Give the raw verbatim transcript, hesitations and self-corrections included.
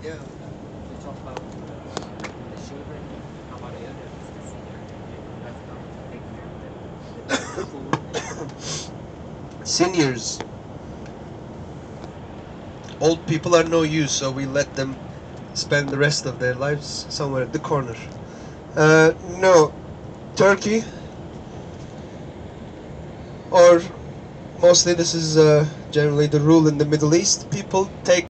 Yeah. We talk about uh, the children, how about the elders, the senior, that's not taking care of them, the food. Seniors. Old people are no use, so we let them spend the rest of their lives somewhere at the corner. Uh, no, Turkey, or mostly this is uh, generally the rule in the Middle East. People take